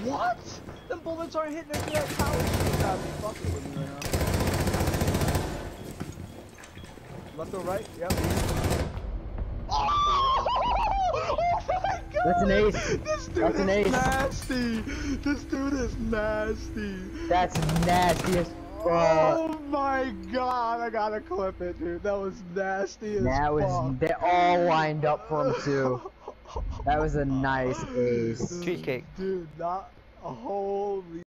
What? Them bullets aren't hitting into that tower shit. Gotta be fucking with me right now. Left or right? Yep. Oh my god! That's an ace. This dude That's an is ace. nasty. This dude is nasty. That's nasty as fuck. Oh my god! I gotta clip it, dude. That was nasty as fuck. They all lined up for him too. That was a nice ace. Cheesecake. Dude, not a holy.